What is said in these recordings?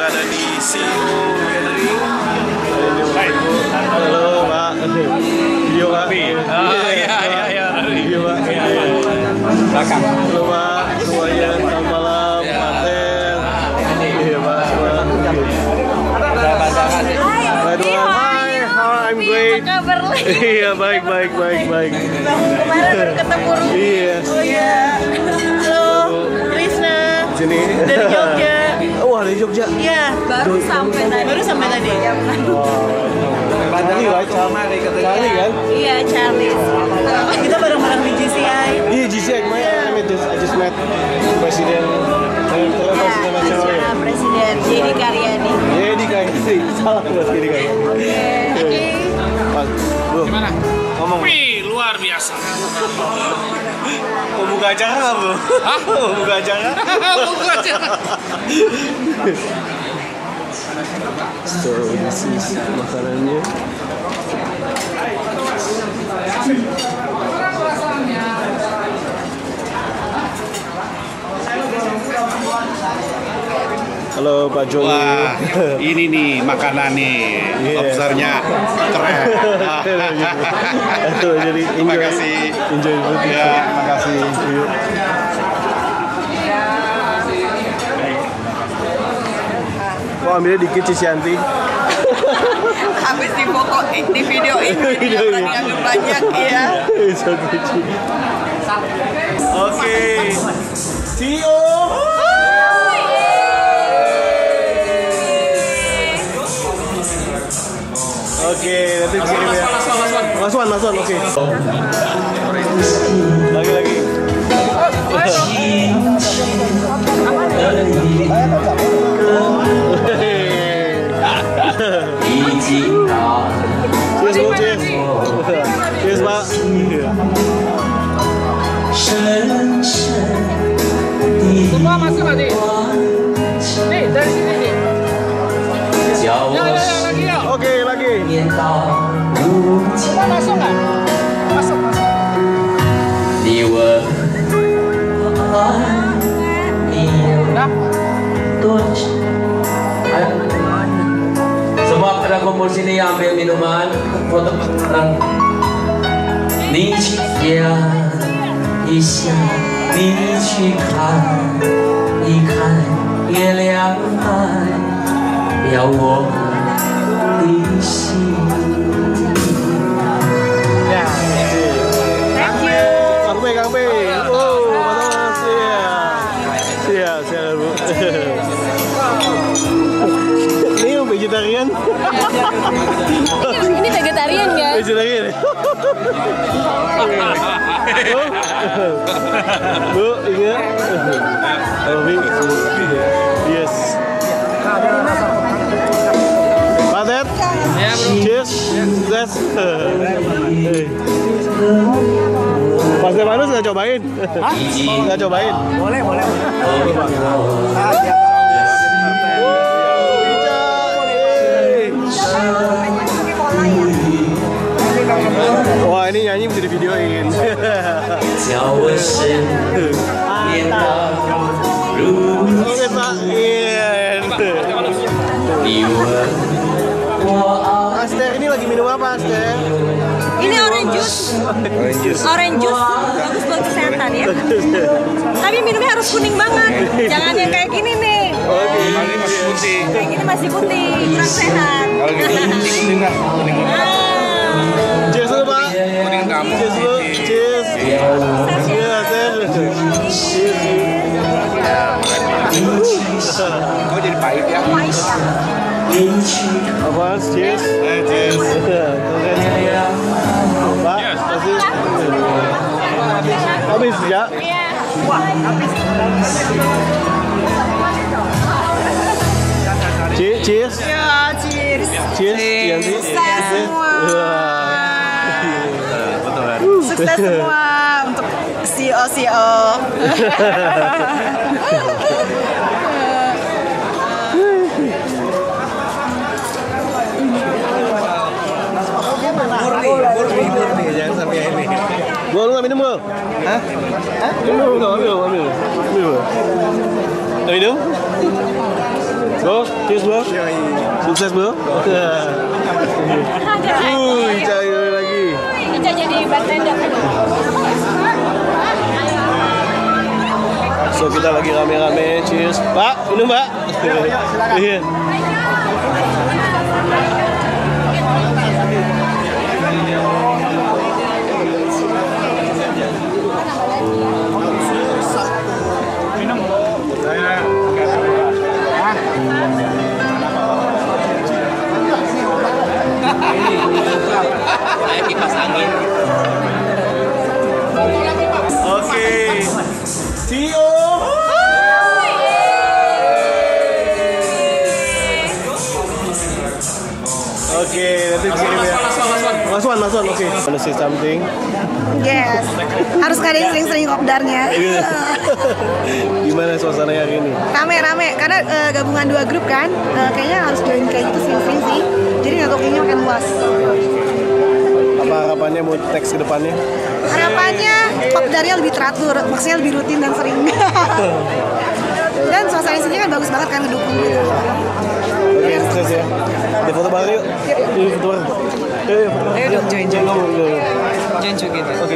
Ada di CEO Gathering. Halo Pak. Video Pak. Iya. Video Pak. Belakang. Halo Pak. Semuanya selamat malam. Paten. Iya Pak. Hai, I'm great. Iya baik. Kemarin baru ketemu Ruby. Iya. Oh iya. Halo, Krisna. Sini. Dari Jogja. Wah dari Jogja. Iya, baru sampai tadi. Charlie kan? Iya, Charlie. Kita bareng-bareng di GCI. Iya GCI kemarin I just met Presiden nasional ya. Presiden Jadi Karyadi. Jadi salah buat Jadi Karyadi. Oke. Pak, bro. Gimana? Ngomong. Wih, luar biasa. Mau buka acara bro? Hah? Mau buka acara? Buka acara. So this is makanannya. Halo Pak Joni. Wah, ini nih makanan nih. Iya. Lobsternya keren. Tuh, jadi Terima kasih. Enjoy food. Ya, terima kasih. Kok ambilnya dikit Cisyanti? Habis di videoin jadi orang yang banyak ya. Oke. CEO. Oke, nanti kirim ya. Mas Wan, oke. Lagi. Cheers, Pak. Semua masuk tadi. Nih, dari sini nih. Lagi ya. Oke, lagi. Semua masuk nggak? Masuk. Udah. Semua pada kumpul sini ambil minuman untuk bareng. 你呀一下，你去看一看月亮海，了我的心。 Kang B. Oh, Mas. Iya, Bu. Ini vegetarian. Ini vegetarian kan? Vegetarian. Bu, ingat. Yes. Patet. Cheers. Sukses. Mas Devanus nggak cobain? Hah? Nggak cobain? Boleh. Wah ini nyanyi bisa divideoin. Oke Pak. Aster ini lagi minum apa Aster? Ini orange juice. Orange juice bagus buat kesehatan ya. Tapi minumnya harus kuning banget. Jangan yang kayak gini nih. Oke. Ini masih putih. Kayak gini masih putih, kurang sehat. Kalau gitu kuning nggak? Kuning. Cheers dulu Pak. Kuning kamu. Cheers dulu. Cheers. Oh jadi pahit ya? Apa? Cheers. Cheers. Pak, kasih. Habis ya? Iya. Cheers. Ya, cheers. Cheers. Yanti. Sukses semua. Betul kan? Sukses semua untuk CEO. Murni, jangan sampai ini. Gua lu nggak minum gua? Hah? Minum, ambil. Nggak minum? Bro, cheers bro. Sukses bro. Cair lagi. Ica jadi bartender. So kita lagi rame-rame, cheers. Pak, minum Pak. Iya. Kayak kipas angin. Oke. CEO. Oke, nanti di sini ya. Mas Wan, oke. Wanna say something? Yes, harus ngadain sering-sering kopdarnya. Gimana suasana hari ini? Rame-rame, karena gabungan dua grup kan, kayaknya harus join kayak gitu sering-sering sih. Jadi networkingnya makin luas. Apa harapannya buat teks ke depannya? Harapannya kopdarnya lebih teratur, maksudnya lebih rutin dan sering. Dan suasana di sini kan bagus banget kan, ngedukung gitu. Oke, sukses ya. Ada foto bareng yuk. Yuk foto bareng. Ayo dong, join. Join juga. Oke.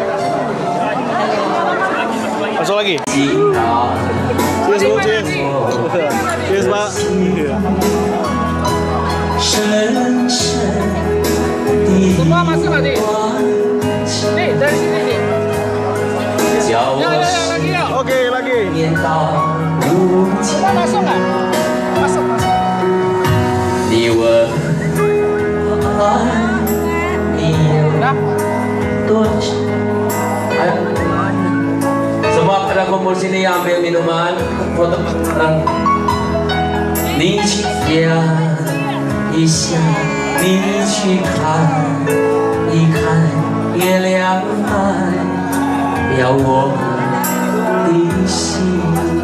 Masuk lagi. Cheers bro, cheers. Cheers Pak. Semua masuk lagi. Nih, dari sini nih. Ya, lagi ya. Oke, lagi. Semua masuk nggak? Masuk. 你问你有多少semua pada kumpul sini ambil minuman foto bareng 你去想一想你去看一看月亮代表我的心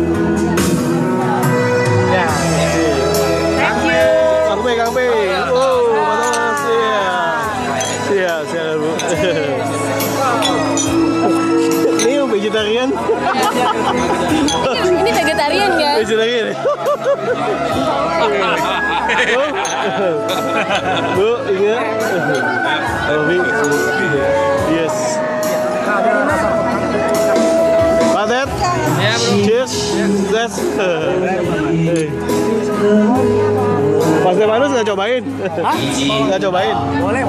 Kang P. Oh, mas. Siap Bu. Ini vegetarian? Ini vegetarian kan? Vegetarian. Bu, ingat? Yes. Patet? Cheers. Sukses. Mas Devanus nggak cobain? Hah? Nggak cobain? Boleh.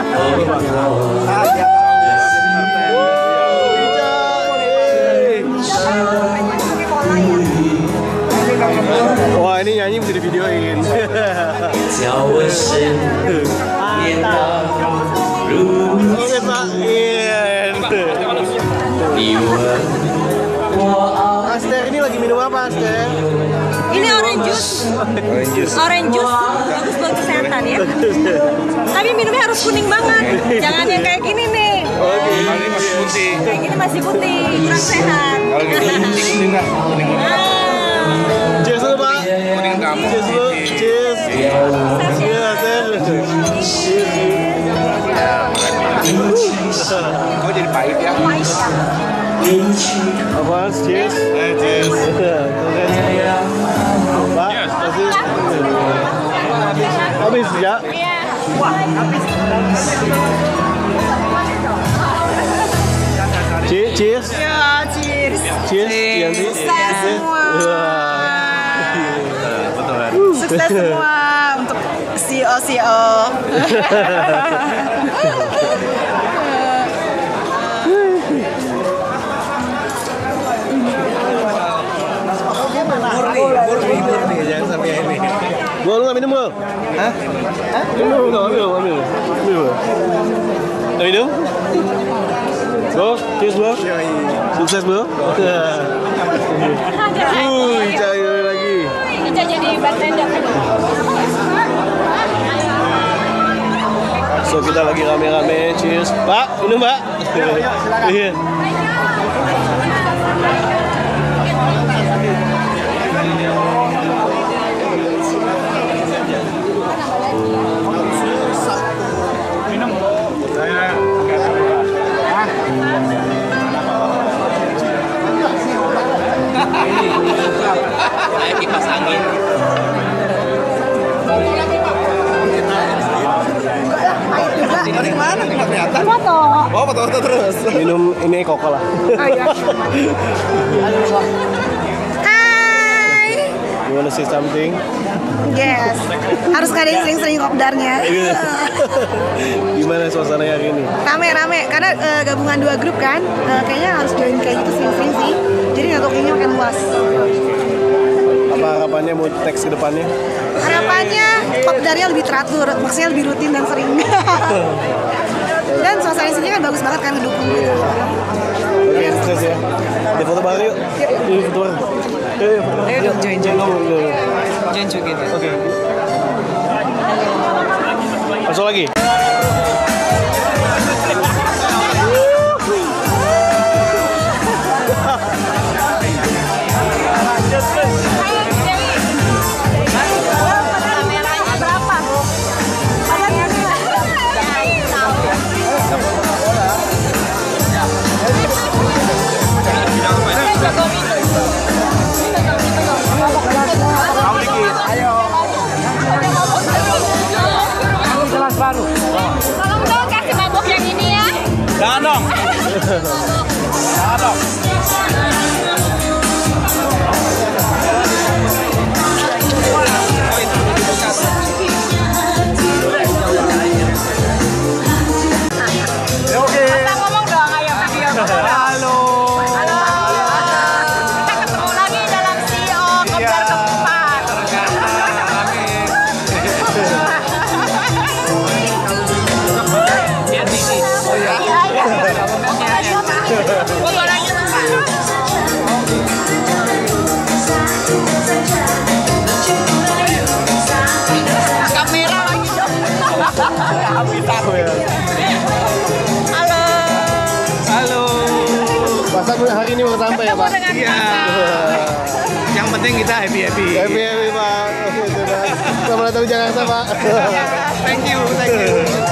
Wah, ini nyanyi bisa di videoin. Oke, Pak. Aster, ini lagi minum apa, Aster? Ini orange juice. Orange juice bagus buat kesehatan ya. Tapi minumnya harus kuning banget. Jangan yang kayak gini nih. Oke, ini masih putih. Kayak gini masih putih, kurang sehat. Kalau gitu kuning nggak? Kuning nggak? Cheers dulu, Pak. Kuning kamu. Cheers dulu. Cheers. Oh, jadi pahit ya? Apaan? Cheers. Cheers. Pak, kasih. Habis ya? Iya. Cheers. Ya, cheers. Cheers. Yanti. Sukses semua. Sukses semua untuk CEO. Murni, jangan sampai ini. Gua lu nggak minum lo? Hah? Minum, ambil. Minum? Bro, cheers bro. Sukses bro. Cair lagi. Ica jadi bartender. So kita lagi rame-rame, cheers. Pak, minum Pak. Iya. Kayak kipas angin. foto terus. Minum ini Coca lah. Oh iya. Hai. You wanna say something? Yes. Harus ngadain sering-sering kopdarnya. Gimana suasananya hari ini? Rame-rame karena gabungan 2 grup kan. Kayaknya harus join kayak gitu sering-sering sih. Jadi networkingnya makin luas. Apa harapannya mau teks ke depannya? Harapannya kopdarnya lebih teratur, maksudnya lebih rutin dan sering. Dan suasana sini kan bagus banget kan ngedukung gitu. Oke, sukses ya. Di foto bareng yuk. Di foto bareng. Ayo dong, join juga kita. Oke. Masuk lagi. Tolong dong kasih mabok yang ini ya. Jangan dong. Jangan dong. Kita ngomong dong, ayo video. Halo. Halo. Kita ketemu lagi dalam CEO Kopdar keempat. Kamera lagi dong. Halo. Halo. Pasak hari ini mau sampai ya, Pak? Iya. Yang penting kita happy. Happy Pak. Oke, sudah. Selamat datang di Jakarta, Pak. Thank you.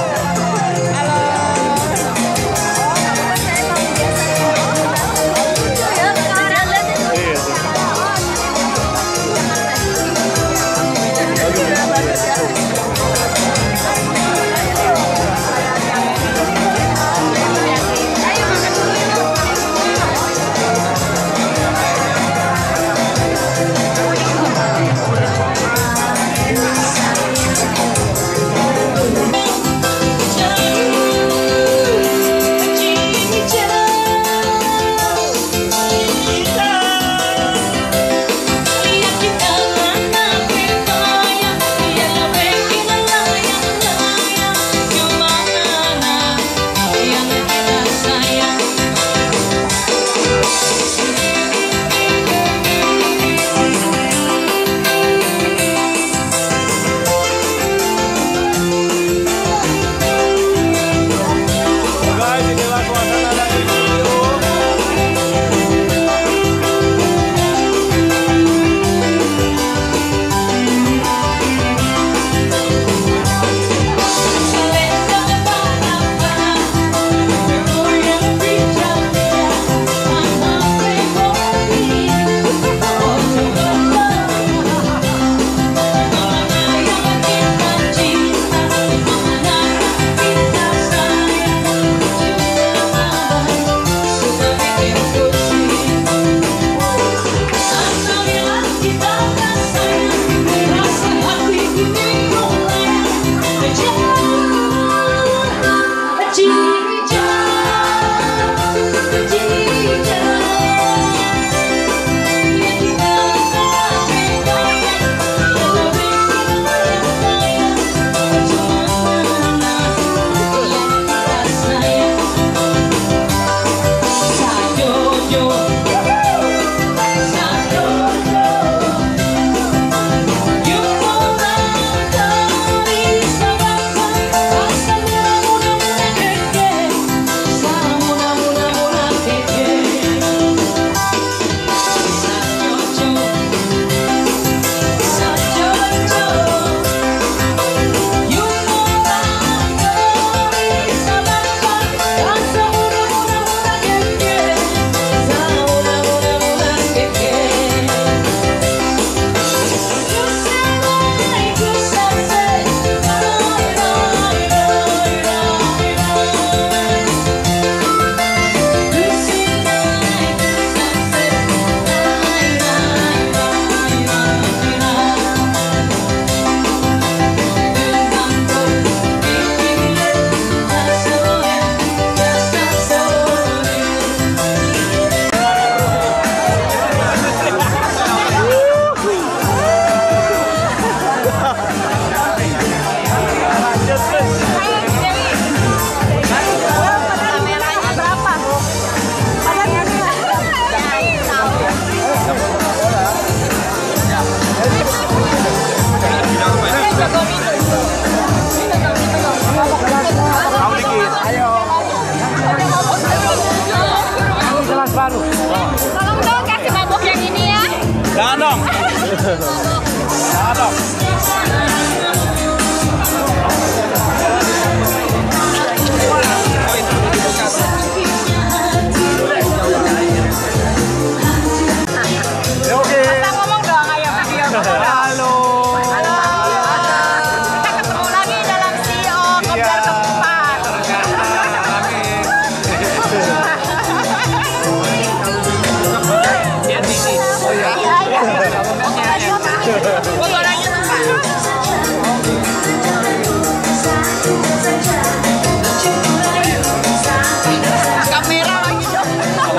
Kita ngomong dong, ayo video. Halo. Kita ketemu lagi dalam CEO Kopdar keempat. Kamera lagi dong.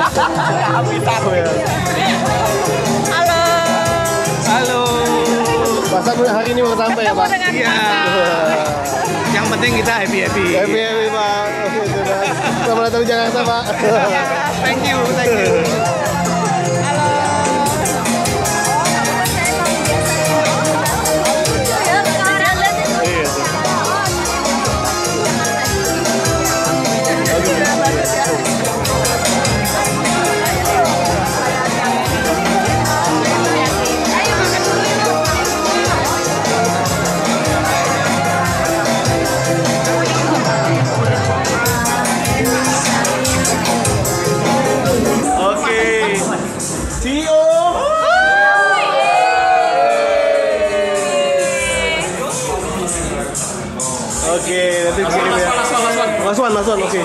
Halo. Halo. Masa hari ini baru sampai ya, Pak? Iya. Yang penting kita happy. Happy, Pak. Oke, sudah. Selamat datang di Jakarta, Pak. Thank you. Oke. CEO. Oke, nanti dikirim ya. Last one, oke.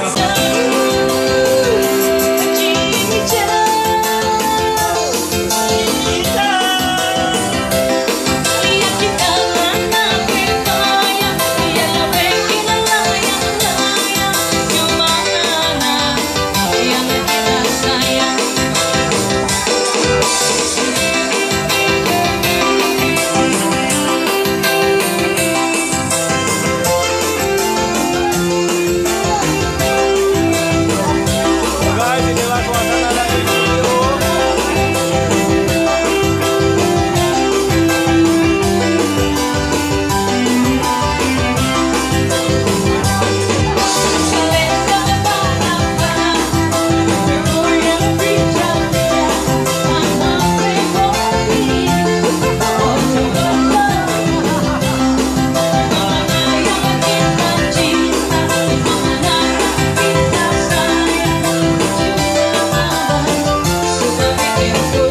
Guys, inilah suasana dari CEO. Suka bikin